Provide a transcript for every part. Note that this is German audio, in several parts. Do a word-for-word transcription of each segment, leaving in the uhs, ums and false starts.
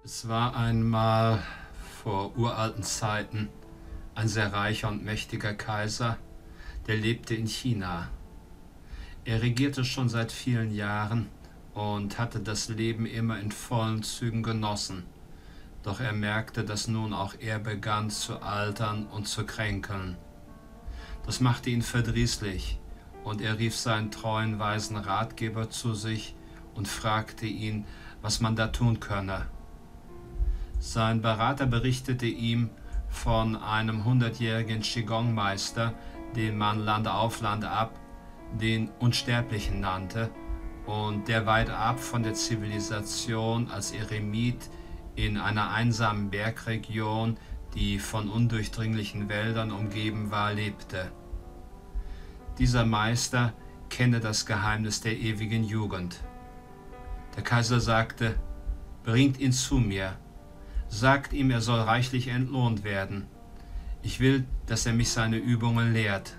Es war einmal vor uralten Zeiten ein sehr reicher und mächtiger Kaiser, der lebte in China. Er regierte schon seit vielen Jahren und hatte das Leben immer in vollen Zügen genossen. Doch er merkte, dass nun auch er begann zu altern und zu kränkeln. Das machte ihn verdrießlich, und er rief seinen treuen, weisen Ratgeber zu sich und fragte ihn, was man da tun könne. Sein Berater berichtete ihm von einem hundertjährigen Qigong-Meister, den man Land auf Land ab den Unsterblichen nannte und der weit ab von der Zivilisation als Eremit in einer einsamen Bergregion, die von undurchdringlichen Wäldern umgeben war, lebte. Dieser Meister kenne das Geheimnis der ewigen Jugend. Der Kaiser sagte: Bringt ihn zu mir, sagt ihm, er soll reichlich entlohnt werden. Ich will, dass er mich seine Übungen lehrt.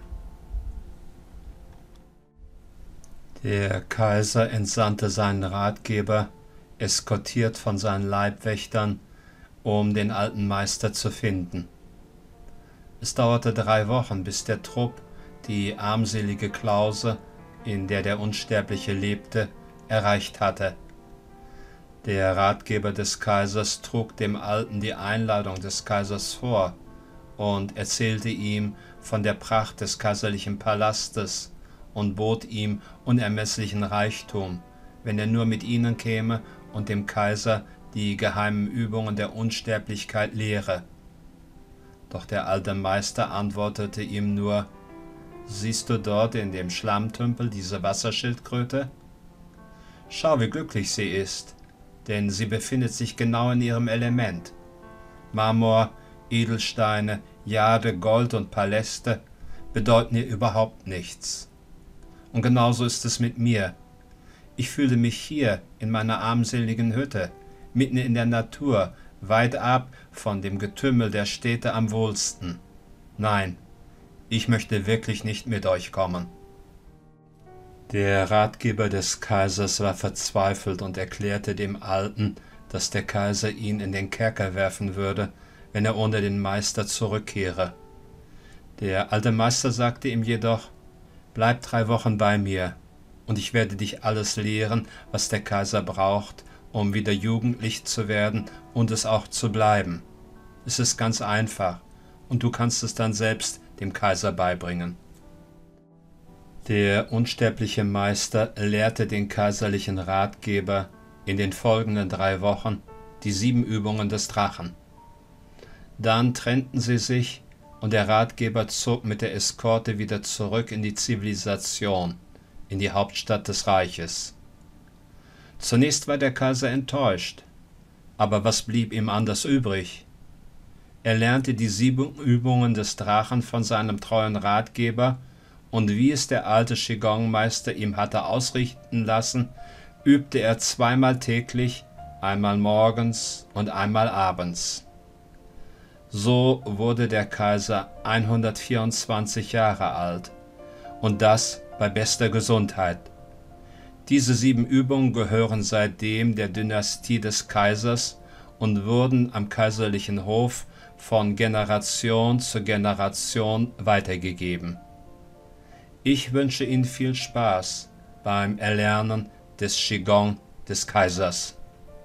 Der Kaiser entsandte seinen Ratgeber, eskortiert von seinen Leibwächtern, um den alten Meister zu finden. Es dauerte drei Wochen, bis der Trupp die armselige Klause, in der der Unsterbliche lebte, erreicht hatte. Der Ratgeber des Kaisers trug dem Alten die Einladung des Kaisers vor und erzählte ihm von der Pracht des kaiserlichen Palastes und bot ihm unermesslichen Reichtum, wenn er nur mit ihnen käme und dem Kaiser die geheimen Übungen der Unsterblichkeit lehre. Doch der alte Meister antwortete ihm nur: Siehst du dort in dem Schlammtümpel diese Wasserschildkröte? Schau, wie glücklich sie ist, denn sie befindet sich genau in ihrem Element. Marmor, Edelsteine, Jade, Gold und Paläste bedeuten ihr überhaupt nichts. Und genauso ist es mit mir. Ich fühle mich hier in meiner armseligen Hütte, mitten in der Natur, weit ab von dem Getümmel der Städte am wohlsten. Nein, ich möchte wirklich nicht mit euch kommen. Der Ratgeber des Kaisers war verzweifelt und erklärte dem Alten, dass der Kaiser ihn in den Kerker werfen würde, wenn er ohne den Meister zurückkehre. Der alte Meister sagte ihm jedoch: Bleib drei Wochen bei mir, und ich werde dich alles lehren, was der Kaiser braucht, um wieder jugendlich zu werden und es auch zu bleiben. Es ist ganz einfach, und du kannst es dann selbst dem Kaiser beibringen. Der unsterbliche Meister lehrte den kaiserlichen Ratgeber in den folgenden drei Wochen die sieben Übungen des Drachen. Dann trennten sie sich, und der Ratgeber zog mit der Eskorte wieder zurück in die Zivilisation, in die Hauptstadt des Reiches. Zunächst war der Kaiser enttäuscht, aber was blieb ihm anders übrig? Er lernte die sieben Übungen des Drachen von seinem treuen Ratgeber, und wie es der alte Qigong-Meister ihm hatte ausrichten lassen, übte er zweimal täglich, einmal morgens und einmal abends. So wurde der Kaiser hundertvierundzwanzig Jahre alt, und das bei bester Gesundheit. Diese sieben Übungen gehören seitdem der Dynastie des Kaisers und wurden am kaiserlichen Hof von Generation zu Generation weitergegeben. Ich wünsche Ihnen viel Spaß beim Erlernen des Qigong des Kaisers.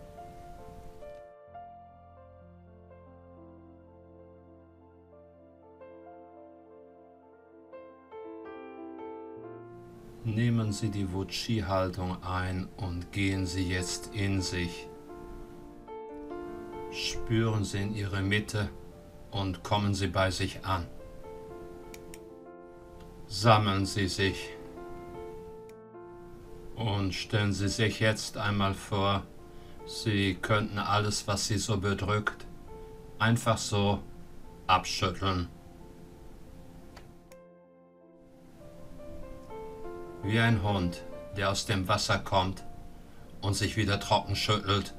Nehmen Sie die Wu-Chi-Haltung ein und gehen Sie jetzt in sich. Spüren Sie in Ihre Mitte und kommen Sie bei sich an. Sammeln Sie sich und stellen Sie sich jetzt einmal vor, Sie könnten alles, was Sie so bedrückt, einfach so abschütteln. Wie ein Hund, der aus dem Wasser kommt und sich wieder trocken schüttelt.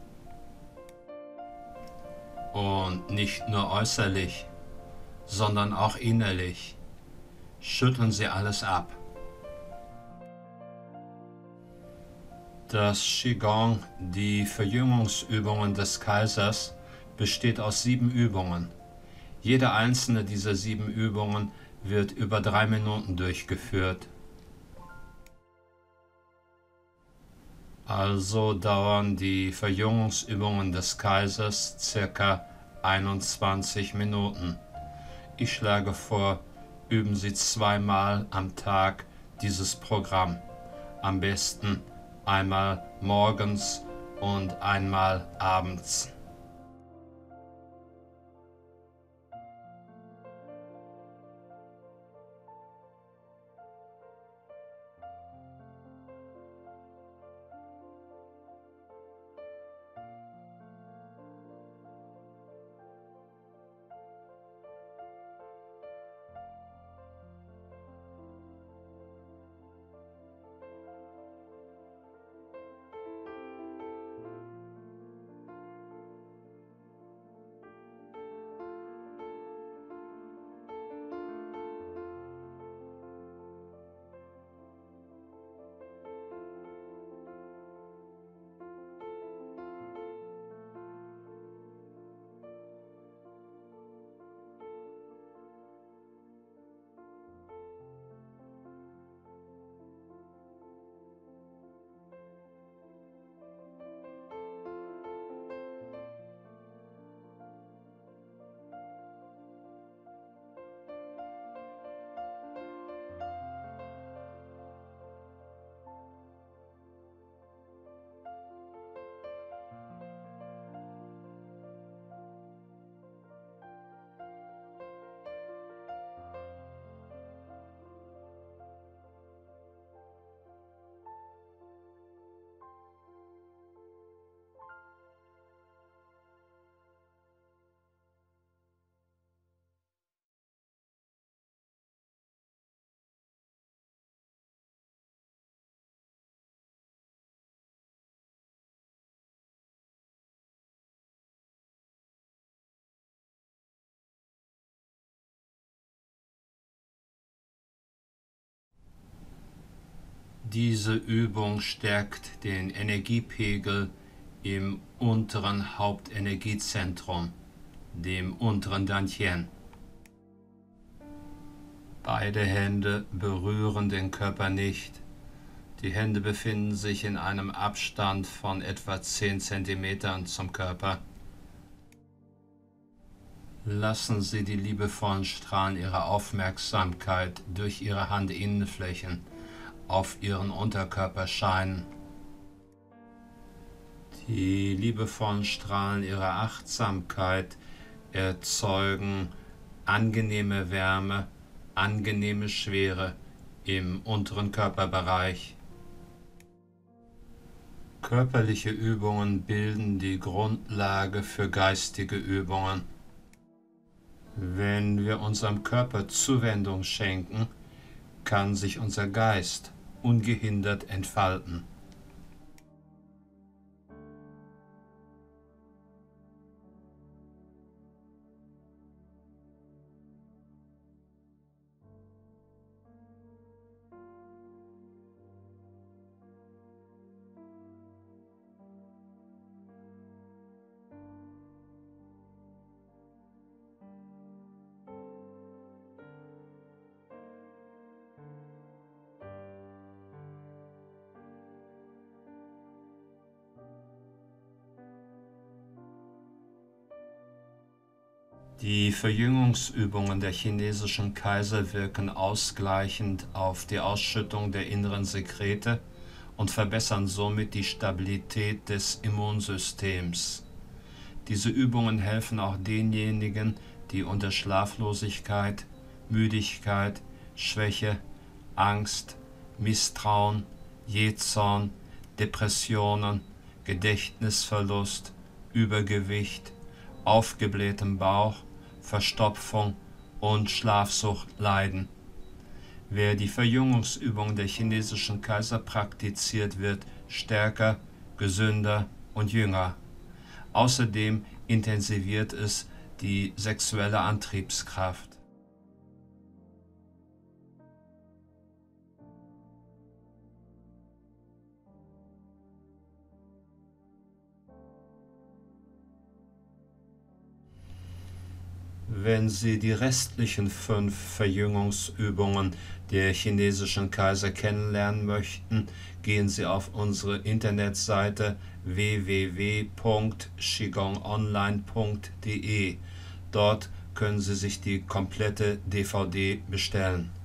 Und nicht nur äußerlich, sondern auch innerlich. Schütteln Sie alles ab. Das Qigong, die Verjüngungsübungen des Kaisers, besteht aus sieben Übungen. Jede einzelne dieser sieben Übungen wird über drei Minuten durchgeführt. Also dauern die Verjüngungsübungen des Kaisers circa einundzwanzig Minuten. Ich schlage vor, üben Sie zweimal am Tag dieses Programm. Am besten einmal morgens und einmal abends. Diese Übung stärkt den Energiepegel im unteren Hauptenergiezentrum, dem unteren Dantian. Beide Hände berühren den Körper nicht. Die Hände befinden sich in einem Abstand von etwa zehn Zentimetern zum Körper. Lassen Sie die liebevollen Strahlen Ihrer Aufmerksamkeit durch Ihre Handinnenflächen auf Ihren Unterkörper scheinen. Die liebevollen Strahlen Ihrer Achtsamkeit erzeugen angenehme Wärme, angenehme Schwere im unteren Körperbereich. Körperliche Übungen bilden die Grundlage für geistige Übungen. Wenn wir unserem Körper Zuwendung schenken, kann sich unser Geist ungehindert entfalten. Die Verjüngungsübungen der chinesischen Kaiser wirken ausgleichend auf die Ausschüttung der inneren Sekrete und verbessern somit die Stabilität des Immunsystems. Diese Übungen helfen auch denjenigen, die unter Schlaflosigkeit, Müdigkeit, Schwäche, Angst, Misstrauen, Jähzorn, Depressionen, Gedächtnisverlust, Übergewicht, aufgeblähtem Bauch, Verstopfung und Schlafsucht leiden. Wer die Verjüngungsübung der chinesischen Kaiser praktiziert, wird stärker, gesünder und jünger. Außerdem intensiviert es die sexuelle Antriebskraft. Wenn Sie die restlichen fünf Verjüngungsübungen der chinesischen Kaiser kennenlernen möchten, gehen Sie auf unsere Internetseite w w w punkt qigong online punkt de. Dort können Sie sich die komplette D V D bestellen.